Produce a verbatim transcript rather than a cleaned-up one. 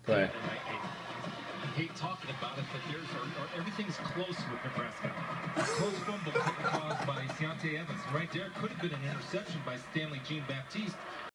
Right. And I, I hate talking about it, but there's or, or everything's close with Nebraska. Close fumble caused by Deontay Evans. Right there could have been an interception by Stanley Jean Baptiste.